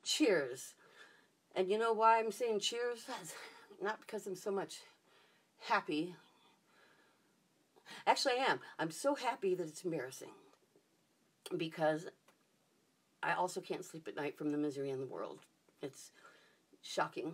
cheers. And you know why I'm saying cheers? That's not because I'm so much happy. Actually, I am. I'm so happy that it's embarrassing. Because I also can't sleep at night from the misery in the world. It's shocking.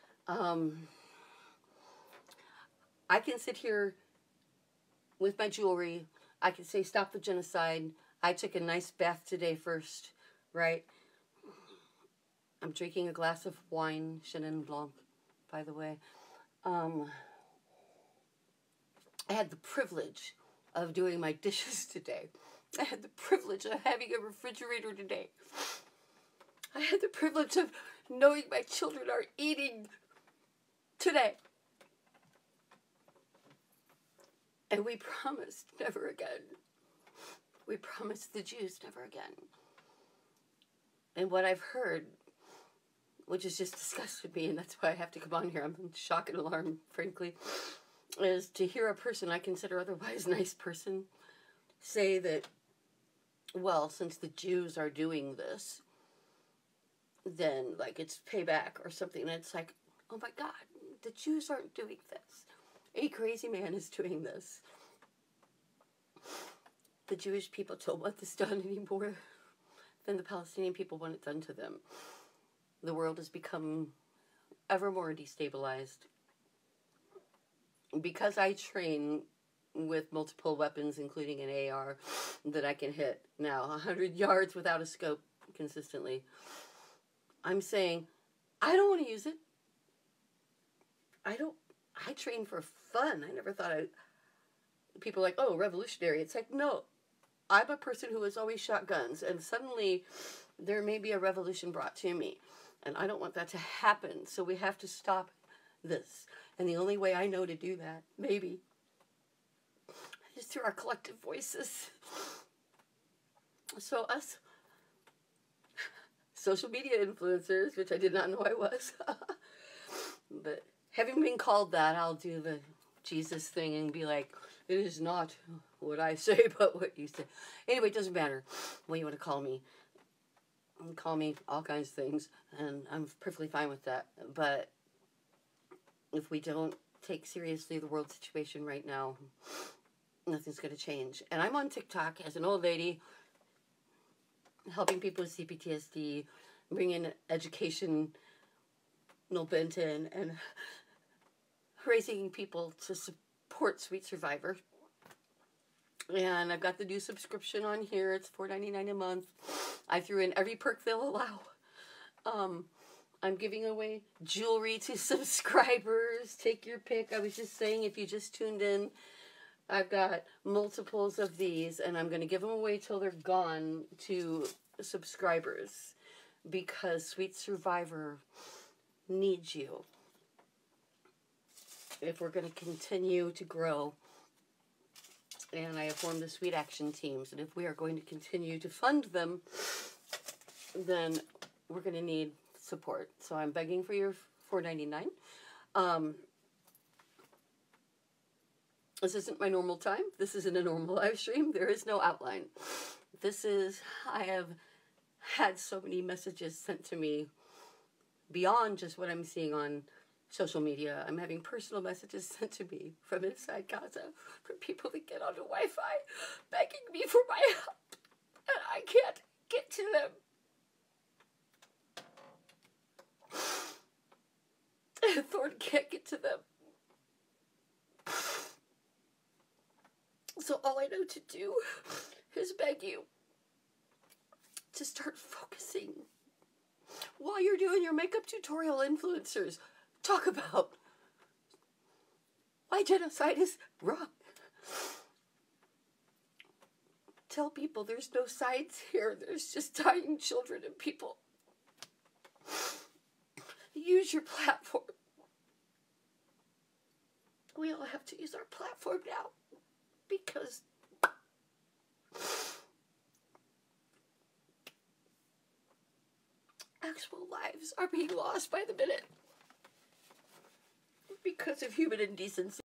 I can sit here with my jewelry. I can say, stop the genocide. I took a nice bath today first, right? I'm drinking a glass of wine, Chenin Blanc, by the way. I had the privilege of doing my dishes today. I had the privilege of having a refrigerator today. I had the privilege of knowing my children are eating today. And we promised never again. We promised the Jews never again. And what I've heard, which has just disgusted me, and that's why I have to come on here, I'm in shock and alarm, frankly, is to hear a person I consider otherwise a nice person say that, well, since the Jews are doing this, then, like, it's payback or something. And it's like, oh my God, the Jews aren't doing this. A crazy man is doing this. The Jewish people don't want this done any more than the Palestinian people want it done to them. The world has become ever more destabilized. Because I train with multiple weapons, including an AR, that I can hit now 100 yards without a scope consistently, I'm saying, I don't want to use it. I train for fun. I never thought people are like, oh, revolutionary. It's like, no, I'm a person who has always shot guns, and suddenly there may be a revolution brought to me, and I don't want that to happen, so we have to stop this. And the only way I know to do that, maybe, is through our collective voices. So us social media influencers, which I did not know I was, but having been called that, I'll do the Jesus thing and be like, it is not what I say, but what you say. Anyway, it doesn't matter what you want to call me. Call me all kinds of things, and I'm perfectly fine with that. But if we don't take seriously the world situation right now, nothing's going to change. And I'm on TikTok as an old lady, helping people with cPTSD, bringing educational bent in, and raising people to support SWEETSurvivor. And I've got the new subscription on here. It's $4.99 a month. I threw in every perk they'll allow. I'm giving away jewelry to subscribers. Take your pick. I was just saying, if you just tuned in, I've got multiples of these, and I'm going to give them away till they're gone to subscribers, because SWEETSurvivor needs you. If we're going to continue to grow, and I have formed the Sweet Action teams, and if we are going to continue to fund them, then we're going to need support. So I'm begging for your $4.99. This isn't my normal time. This isn't a normal live stream. There is no outline. I have had so many messages sent to me beyond just what I'm seeing on social media. I'm having personal messages sent to me from inside Gaza, from people that get onto Wi-Fi, begging me for my help, and I can't get to them. And Thorn can't get to them. So all I know to do is beg you to start focusing. While you're doing your makeup tutorial, influencers, talk about why genocide is wrong. Tell people there's no sides here. There's just dying children and people. Use your platform. We all have to use our platform now, because actual lives are being lost by the minute because of human indecency.